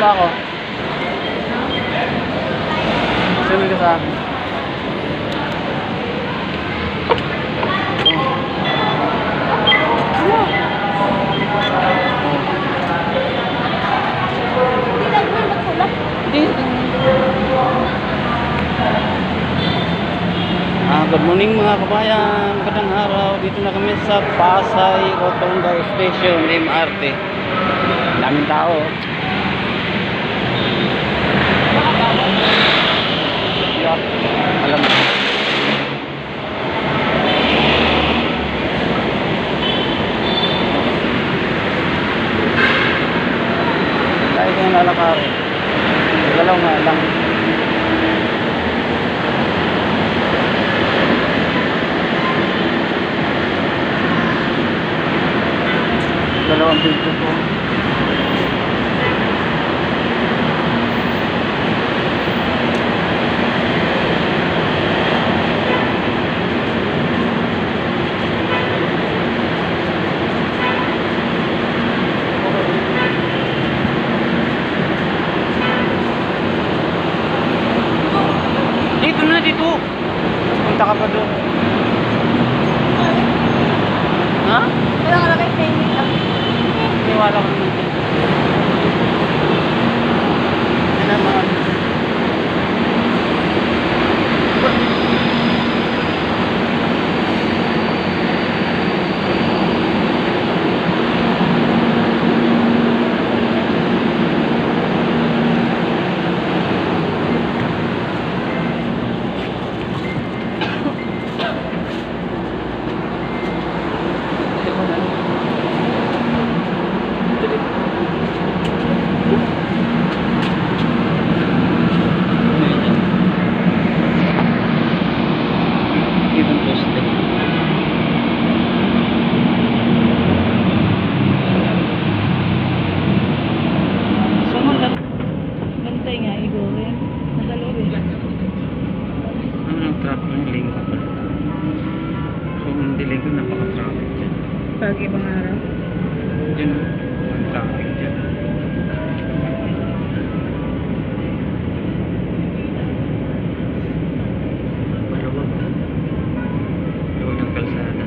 mo ako. Sunod ka sa akin. Good morning mga kabayan, magandang araw. Dito na kami sa Pasay Rotonda Station, MRT. Daming tao. Alam mo. Dahil kayo nalakari. Galaw nga lang. Dalawang video po. Dito na, dito. Punta ka pa doon. Ha? Wala ka lang kay Penny lang. Niwala ko naman din. Yan naman. Pagi bang araw? Diyan, ang traffic dyan. Maluwag. Luwag ng kalsada.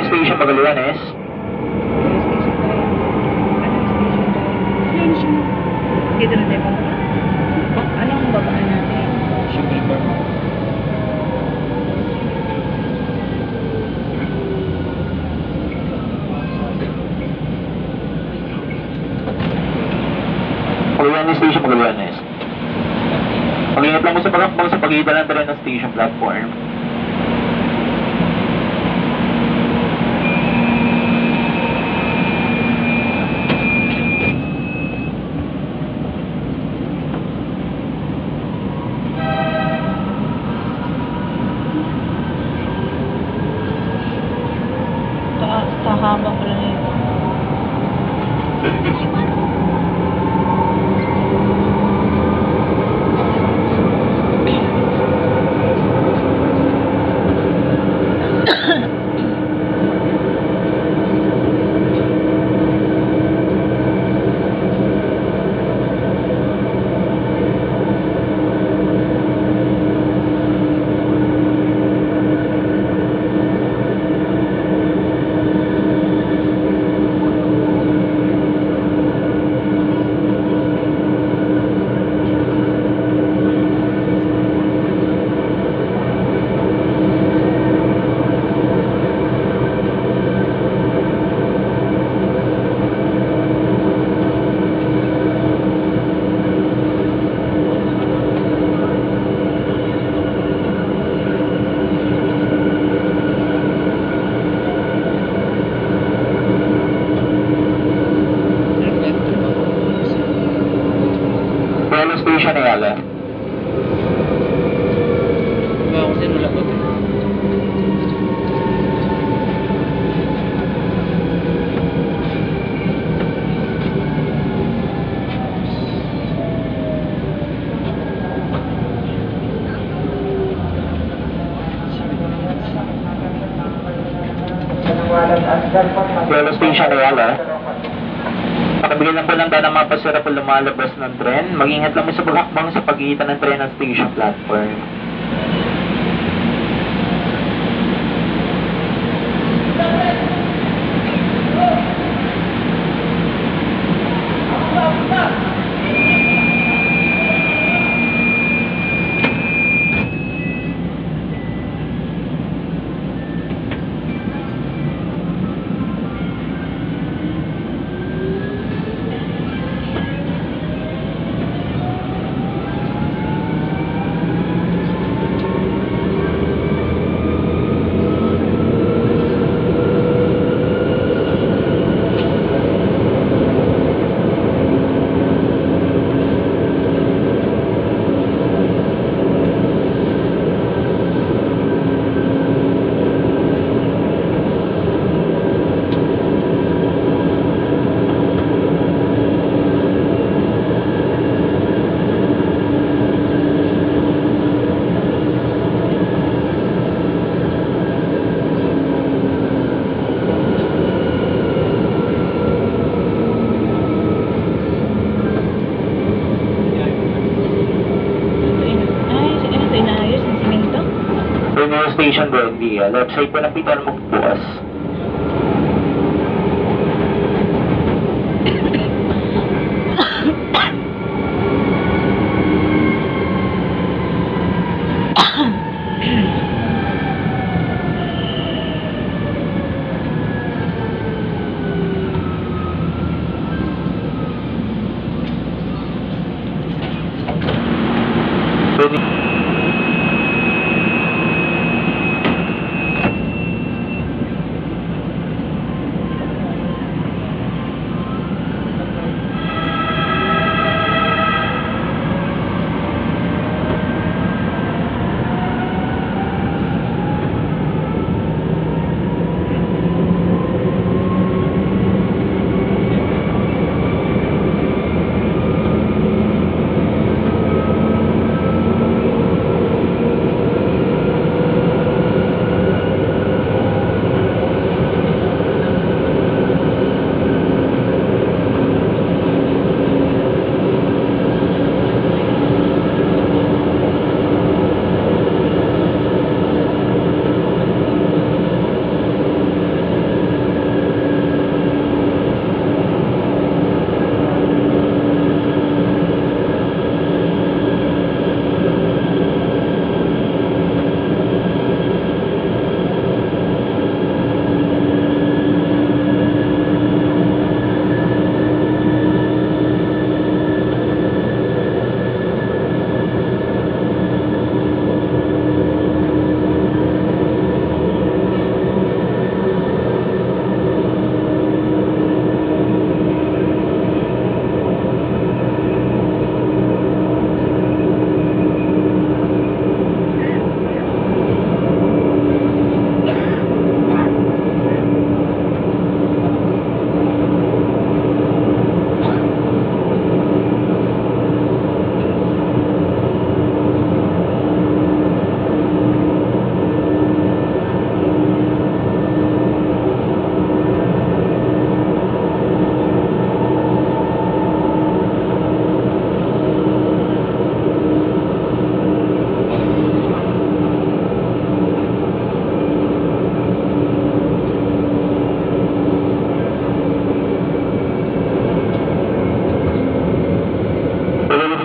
Station Magallanes. Dito na tayo bababa. Anong babaan natin? Shopkeeper. Magallanes Station Magallanes. Mag-ingat lang mo sa pagkakbang sa pagitan ng tren ng station platform. Tahaba pala nito. Station Ayala. Ba ako sinula ko. Yellow Station Ayala. Pakibigyan lang po lang tayo ng mga pasira po lumalabas ng tren. Mag-ingat lang mo sa paghakbang sa pagitan ng tren at station platform. Station Buendia. Left side po ng pitan mo bukas.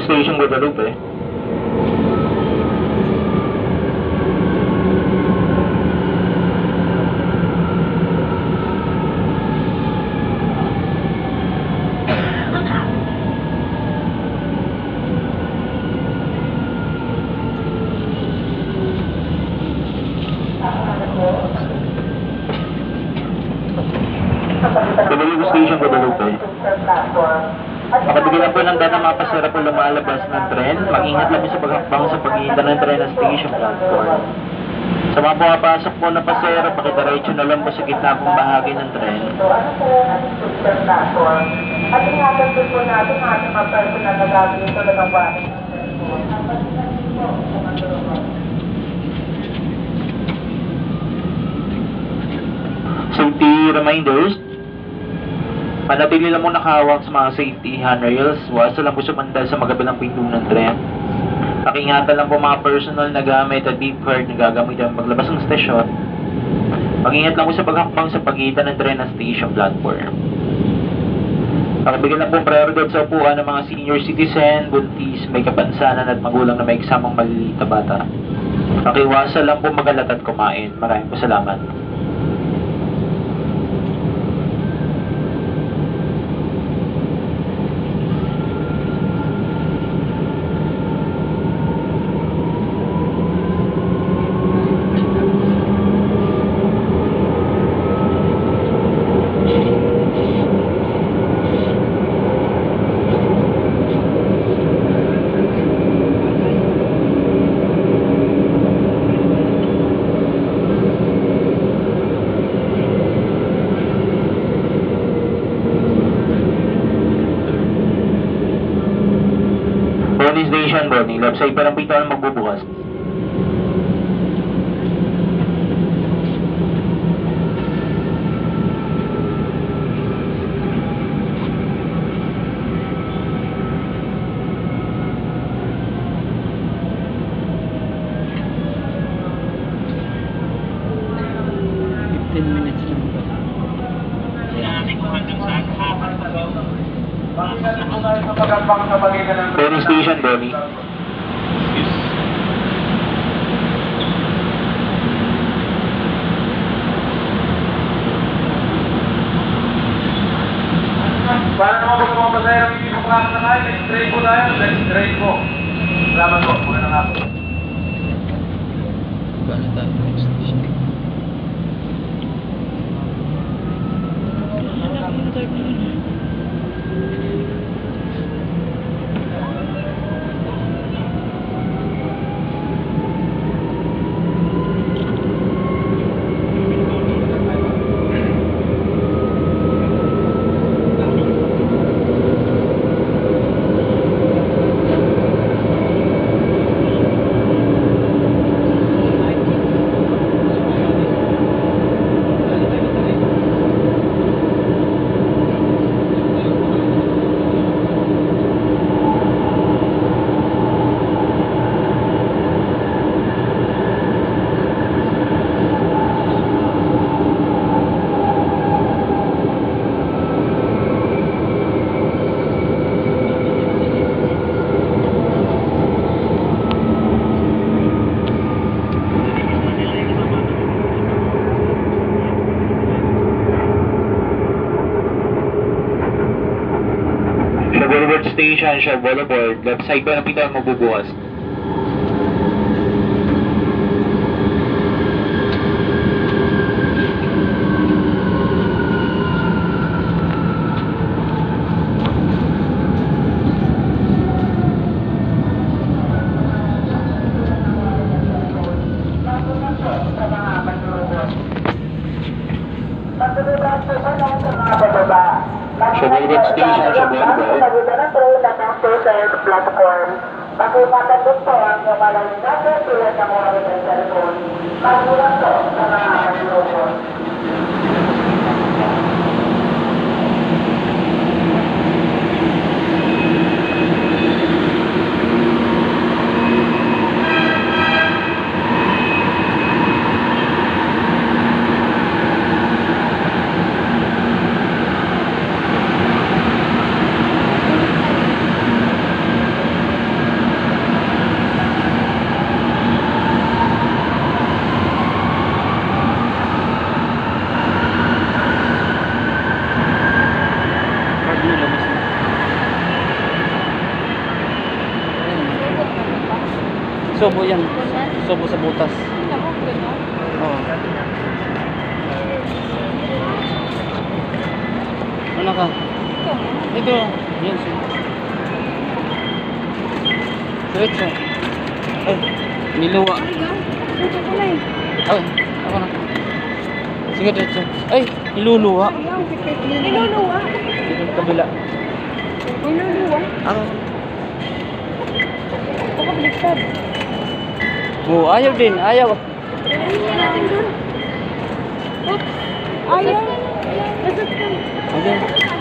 Station Guadalupe. Guadalupe Station Guadalupe. Nakabigyan po ng data mga pasahero po lumalabas ng tren. Mag-ingat lang sa paghakbang sa paghihintay ng tren ng station platform. Sa mga pumapasok po na pasahero, pakidiretso na lang po sa gitna pong bahagi ng tren. At ingatan po natin ang ating mga personal na gagawin tulad ng warning. Safety reminders. Manatili lang mo nakahawak sa mga safety handrails. Huwag lang po sumandal sa magabilang pinto ng tren. Pakingatan lang po mga personal na gamit at beep card na gagamitin paglabas ng stasyon. Mag-ingat lang po sa paghakbang sa pagitan ng tren at station platform. Pakibigyan lang po prioridad sa upuan ng mga senior citizen, buntis, may kapansanan at magulang na may kasamang maliliit na bata. Pakiwasan lang po magalat at kumain. Maraming po salamat. Bonnie Station, Bonnie. Left side pa ng pintuan magbubukas. Bonnie Station, Bonnie. Para naman po sa mga pasahero hindi po klasa na kayo, next train po tayo, next train po. Salamat po, magandang hapon. Boulevard Station, Shaw Boulevard. Left side pa ng pintuan magbubukas. Shaw Boulevard Station, Shaw Boulevard. Platform. Pag-iwanan din po ang gawalan natin tulad ng mga ng cellphone. Pag-iwanan po sa mga manluloko. Subo yan. Subo sa butas. Ako, gano'n. Oo. Ano ka? Ito. Ito. Yan. Diretso. Ay, niluwa. Ay, gan. Ito ko na eh. Ay, ako na. Sige, diretso. Ay, niluluwa. Niluluwa. Dito sa kabila. Niluluwa. Ako. Baka baliktad. Oo, ayaw din. Ayaw. Ayaw natin dun. Oops. Ayaw. Nasastan. Ayaw.